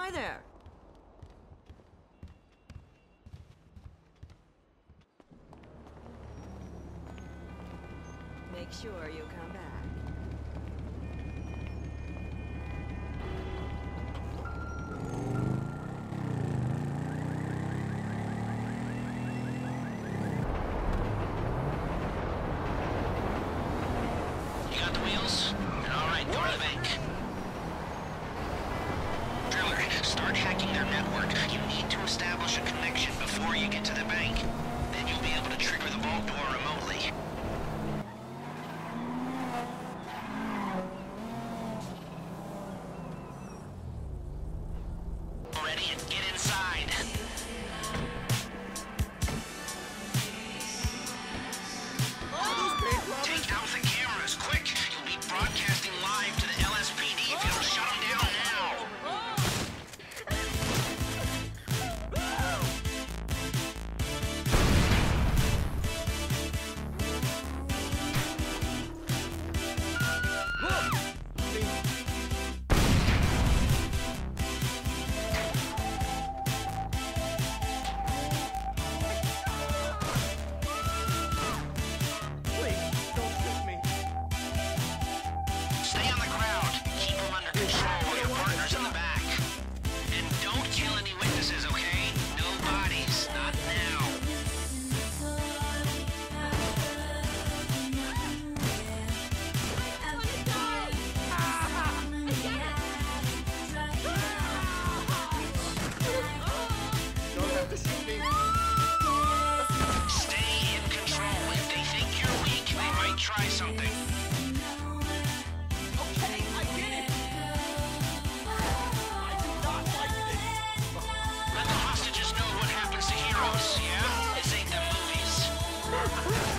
Hi there. Make sure you come back. You got the wheels? All right, go to the bank. Driller, start hacking their network. You need to establish a connection before you get to the bank. Then you'll be able to trigger the vault door remotely. Ready? Get inside. Take out the cameras, quick! You'll be broadcasting live to the LSPD if you don't shut them down now! Stay on the crowd. Keep them under control while your partner's in the back. And don't kill any witnesses, okay? No bodies. Not now. Don't have to shoot me. Stay in control. If they think you're weak, they might try something. Okay, I get it. I do not like this. Let the hostages know what happens to heroes, yeah? This ain't the movies.